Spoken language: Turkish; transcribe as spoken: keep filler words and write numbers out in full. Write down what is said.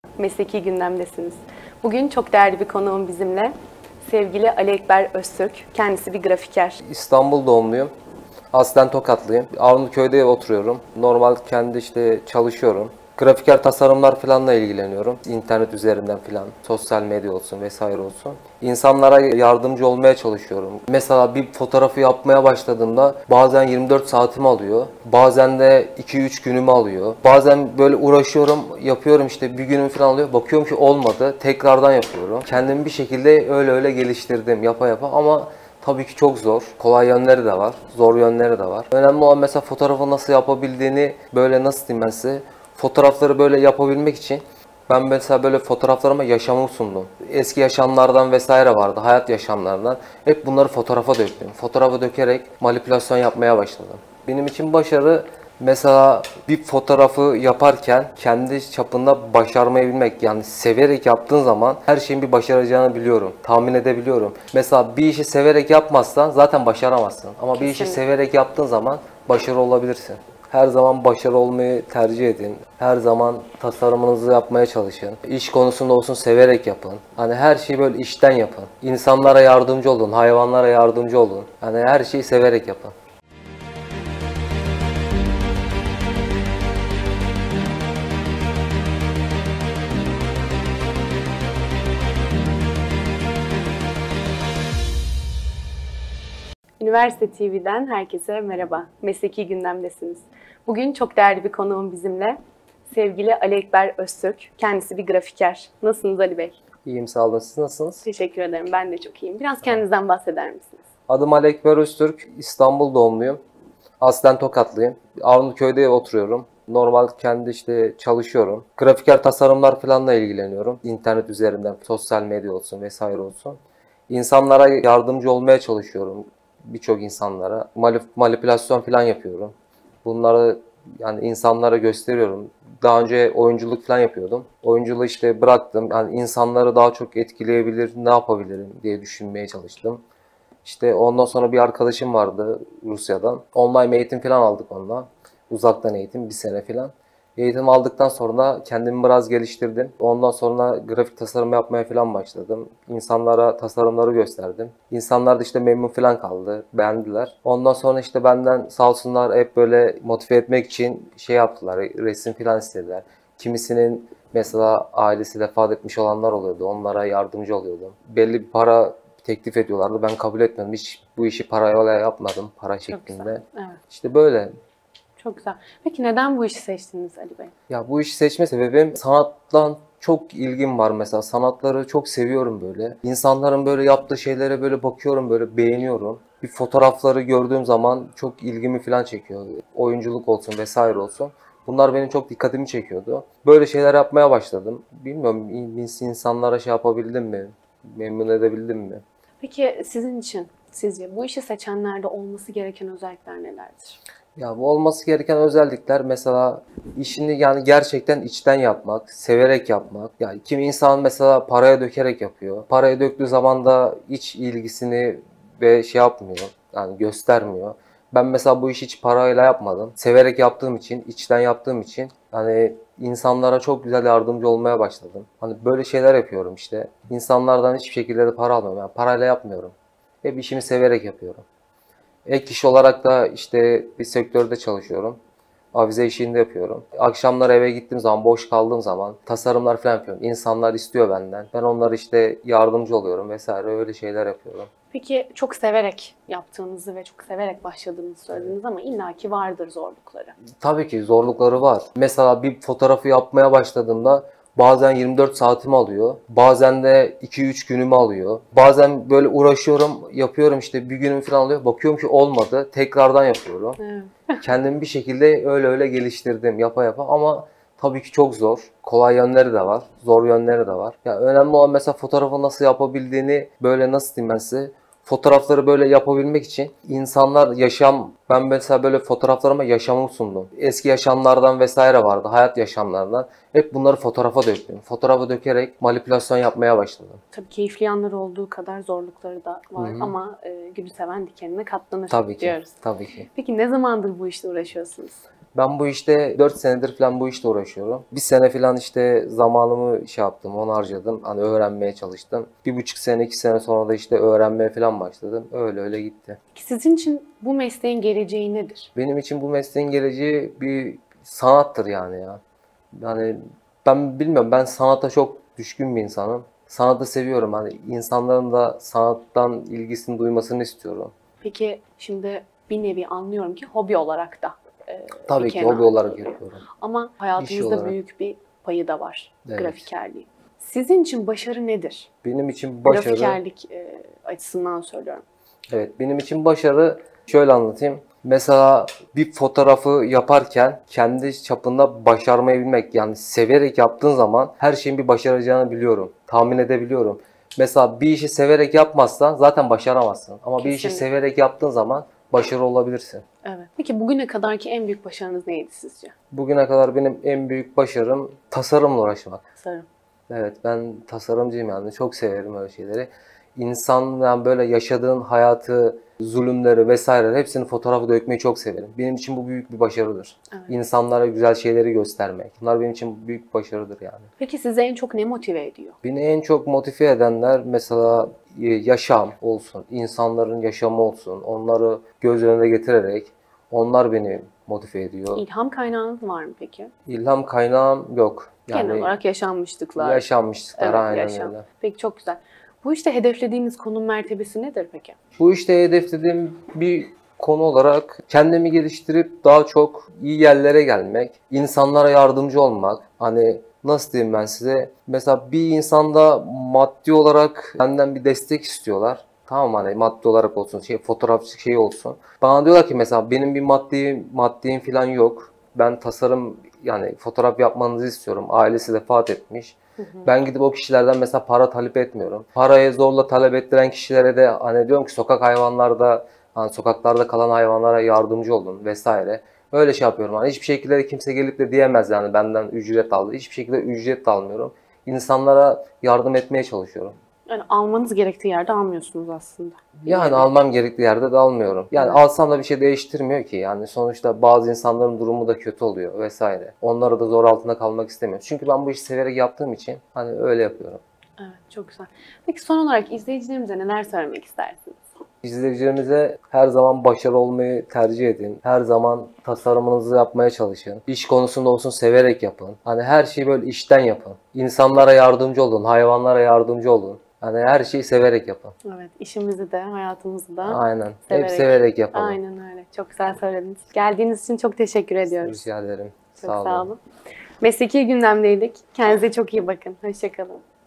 Mesleki gündemdesiniz. Bugün çok değerli bir konuğum bizimle. Sevgili Ali Ekber Öztürk. Kendisi bir grafiker. İstanbul doğumluyum. Aslen Tokatlıyım. Arnavutköy'de oturuyorum. Normal kendi işte çalışıyorum. Grafiker tasarımlar falanla ilgileniyorum. İnternet üzerinden falan, sosyal medya olsun vesaire olsun. İnsanlara yardımcı olmaya çalışıyorum. Mesela bir fotoğrafı yapmaya başladığımda bazen yirmi dört saatimi alıyor. Bazen de iki üç günümü alıyor. Bazen böyle uğraşıyorum, yapıyorum işte bir günüm falan alıyor. Bakıyorum ki olmadı. Tekrardan yapıyorum. Kendimi bir şekilde öyle öyle geliştirdim yapa yapa ama tabii ki çok zor. Kolay yönleri de var, zor yönleri de var. Önemli olan mesela fotoğrafı nasıl yapabildiğini, böyle nasıl diyeyim ben size, fotoğrafları böyle yapabilmek için ben mesela böyle fotoğraflarıma yaşamımı sundum. Eski yaşamlardan vesaire vardı, hayat yaşamlarından. Hep bunları fotoğrafa döktüm. Fotoğrafa dökerek manipülasyon yapmaya başladım. Benim için başarı mesela bir fotoğrafı yaparken kendi çapında başarmayı bilmek. Yani severek yaptığın zaman her şeyin bir başaracağını biliyorum. Tahmin edebiliyorum. Mesela bir işi severek yapmazsan zaten başaramazsın. Ama bir işi Kesinlikle. severek yaptığın zaman başarılı olabilirsin. Her zaman başarılı olmayı tercih edin. Her zaman tasarımınızı yapmaya çalışın. İş konusunda olsun severek yapın. Hani her şeyi böyle işten yapın. İnsanlara yardımcı olun, hayvanlara yardımcı olun. Hani her şeyi severek yapın. Üniversite T V'den herkese merhaba. Mesleki gündemdesiniz. Bugün çok değerli bir konuğum bizimle. Sevgili Ali Ekber Öztürk. Kendisi bir grafiker. Nasılsınız Ali Bey? İyiyim, sağ olun. Siz nasılsınız? Teşekkür ederim. Ben de çok iyiyim. Biraz kendinizden bahseder misiniz? Adım Ali Ekber Öztürk. İstanbul doğumluyum. Aslen Tokatlıyım. Arnavutköy'de oturuyorum. Normal kendi işte çalışıyorum. Grafiker tasarımlar falanla ilgileniyorum. İnternet üzerinden, sosyal medya olsun vesaire olsun. İnsanlara yardımcı olmaya çalışıyorum. Birçok insanlara. Malip- manipülasyon falan yapıyorum. Bunları yani insanlara gösteriyorum. Daha önce oyunculuk falan yapıyordum. Oyunculuğu işte bıraktım. Yani insanları daha çok etkileyebilir, ne yapabilirim diye düşünmeye çalıştım. İşte ondan sonra bir arkadaşım vardı Rusya'dan. Online eğitim falan aldık onunla. Uzaktan eğitim bir sene falan. Eğitim aldıktan sonra kendimi biraz geliştirdim. Ondan sonra grafik tasarım yapmaya falan başladım. İnsanlara tasarımları gösterdim. İnsanlar da işte memnun falan kaldı. Beğendiler. Ondan sonra işte benden sağ olsunlar hep böyle motive etmek için şey yaptılar. Resim falan istediler. Kimisinin mesela ailesi vefat etmiş olanlar oluyordu. Onlara yardımcı oluyordum. Belli bir para teklif ediyorlardı. Ben kabul etmedim. Hiç bu işi parayla yapmadım. Para Çok güzel. şeklinde. Evet. İşte böyle. Çok güzel. Peki neden bu işi seçtiniz Ali Bey? Ya bu işi seçme sebebim sanattan çok ilgim var mesela. Sanatları çok seviyorum böyle. İnsanların böyle yaptığı şeylere böyle bakıyorum, böyle beğeniyorum. Bir fotoğrafları gördüğüm zaman çok ilgimi falan çekiyor. Oyunculuk olsun vesaire olsun. Bunlar benim çok dikkatimi çekiyordu. Böyle şeyler yapmaya başladım. Bilmiyorum insanlara şey yapabildim mi? Memnun edebildim mi? Peki sizin için sizce bu işi seçenlerde olması gereken özellikler nelerdir? Ya bu olması gereken özellikler mesela işini yani gerçekten içten yapmak, severek yapmak. Yani kimi insan mesela paraya dökerek yapıyor. Paraya döktüğü zaman da hiç ilgisini ve şey yapmıyor. Yani göstermiyor. Ben mesela bu işi hiç parayla yapmadım. Severek yaptığım için, içten yaptığım için hani insanlara çok güzel yardımcı olmaya başladım. Hani böyle şeyler yapıyorum işte. İnsanlardan hiçbir şekilde de para almıyorum. Yani parayla yapmıyorum. Hep işimi severek yapıyorum. Ek iş olarak da işte bir sektörde çalışıyorum. Avize işini yapıyorum. Akşamlar eve gittiğim zaman, boş kaldığım zaman tasarımlar falan yapıyorum. İnsanlar istiyor benden. Ben onlara işte yardımcı oluyorum vesaire öyle şeyler yapıyorum. Peki çok severek yaptığınızı ve çok severek başladığınızı söylediniz ama illaki vardır zorlukları. Tabii ki zorlukları var. Mesela bir fotoğrafı yapmaya başladığımda bazen yirmi dört saatimi alıyor. Bazen de iki üç günümü alıyor. Bazen böyle uğraşıyorum, yapıyorum işte bir günüm falan alıyor. Bakıyorum ki olmadı. Tekrardan yapıyorum. Evet. Kendimi bir şekilde öyle öyle geliştirdim yapa yapa ama tabii ki çok zor. Kolay yönleri de var, zor yönleri de var. Ya önemli olan mesela fotoğrafı nasıl yapabildiğini böyle nasıl diyeyim ben size, fotoğrafları böyle yapabilmek için insanlar yaşam, ben mesela böyle fotoğraflarıma yaşamımı sundum. Eski yaşamlardan vesaire vardı, hayat yaşamlarından. Hep bunları fotoğrafa döktüm. Fotoğrafa dökerek manipülasyon yapmaya başladım. Tabii keyifli yanları olduğu kadar zorlukları da var Hı hı. ama e, gülü seven dikenine katlanır Tabii ki, diyoruz. tabii ki. Peki ne zamandır bu işle uğraşıyorsunuz? Ben bu işte dört senedir falan bu işte uğraşıyorum. Bir sene falan işte zamanımı şey yaptım, onu harcadım. Hani öğrenmeye çalıştım. Bir buçuk sene, iki sene sonra da işte öğrenmeye falan başladım. Öyle öyle gitti. Sizin için bu mesleğin geleceği nedir? Benim için bu mesleğin geleceği bir sanattır yani ya. Yani ben bilmiyorum, ben sanata çok düşkün bir insanım. Sanatı seviyorum. Hani insanların da sanattan ilgisini duymasını istiyorum. Peki şimdi bir nevi anlıyorum ki hobi olarak da e, Tabii bir ki kenara hobi olarak koyuyor. yapıyorum. Ama hayatımızda olarak. büyük bir payı da var Evet. grafikerliğin. Sizin için başarı nedir? Benim için başarı, Grafikerlik e, açısından söylüyorum. evet benim için başarı şöyle anlatayım. Mesela bir fotoğrafı yaparken kendi çapında başarmayı bilmek, yani severek yaptığın zaman her şeyin bir başaracağını biliyorum. Tahmin edebiliyorum. Mesela bir işi severek yapmazsan zaten başaramazsın. Ama bir işi Kesinlikle. severek yaptığın zaman başarılı olabilirsin. Evet. Peki bugüne kadarki en büyük başarınız neydi sizce? Bugüne kadar benim en büyük başarım tasarımla uğraşmak. Sarım. Evet, ben tasarımcıyım yani. Çok severim öyle şeyleri. İnsan yani böyle yaşadığın hayatı, zulümleri vesaire hepsini fotoğrafa dökmeyi çok severim. Benim için bu büyük bir başarıdır. Evet. İnsanlara güzel şeyleri göstermek. Bunlar benim için büyük bir başarıdır yani. Peki sizi en çok ne motive ediyor? Beni en çok motive edenler mesela e, yaşam olsun, insanların yaşamı olsun. Onları göz önüne getirerek onlar beni motive ediyor. İlham kaynağınız var mı peki? İlham kaynağım yok. Genel Yani olarak yaşanmışlıklar. yaşanmışlıklar, Evet, aynen yaşam. öyle. Peki çok güzel. Bu işte hedeflediğiniz konum mertebesi nedir peki? Bu işte hedeflediğim bir konu olarak kendimi geliştirip daha çok iyi yerlere gelmek, insanlara yardımcı olmak. Hani nasıl diyeyim ben size? Mesela bir insanda maddi olarak benden bir destek istiyorlar. Tamam, hani maddi olarak olsun, şey fotoğrafçı şey olsun. Bana diyorlar ki mesela benim bir maddi maddiğim falan yok. Ben tasarım, yani fotoğraf yapmanızı istiyorum. Ailesi vefat etmiş. Ben gidip o kişilerden mesela para talep etmiyorum. Parayı zorla talep ettiren kişilere de hani diyorum ki sokak hayvanlarda, hani sokaklarda kalan hayvanlara yardımcı olun vesaire. Öyle şey yapıyorum. Hani hiçbir şekilde kimse gelip de diyemez yani benden ücret aldı. Hiçbir şekilde ücret de almıyorum. İnsanlara yardım etmeye çalışıyorum. Yani almanız gerektiği yerde almıyorsunuz aslında. Yani Evet. almam gerektiği yerde de almıyorum. Yani Evet. alsam da bir şey değiştirmiyor ki. Yani sonuçta bazı insanların durumu da kötü oluyor vesaire. Onlara da zor altında kalmak istemiyorum. Çünkü ben bu işi severek yaptığım için hani öyle yapıyorum. Evet, çok güzel. Peki son olarak izleyicilerimize neler söylemek istersiniz? İzleyicilerimize her zaman başarılı olmayı tercih edin. Her zaman tasarımınızı yapmaya çalışın. İş konusunda olsun severek yapın. Hani her şeyi böyle işten yapın. İnsanlara yardımcı olun, hayvanlara yardımcı olun. Hani her şeyi severek yapın. Evet, işimizi de, hayatımızı da Aynen. severek. Hep severek yapalım. Aynen öyle. Çok güzel söylediniz. Geldiğiniz için çok teşekkür ediyoruz. Rica ederim. Çok Sağ olun. sağ olun. Mesleki gündemdeydik. Kendinize çok iyi bakın. Hoşça kalın.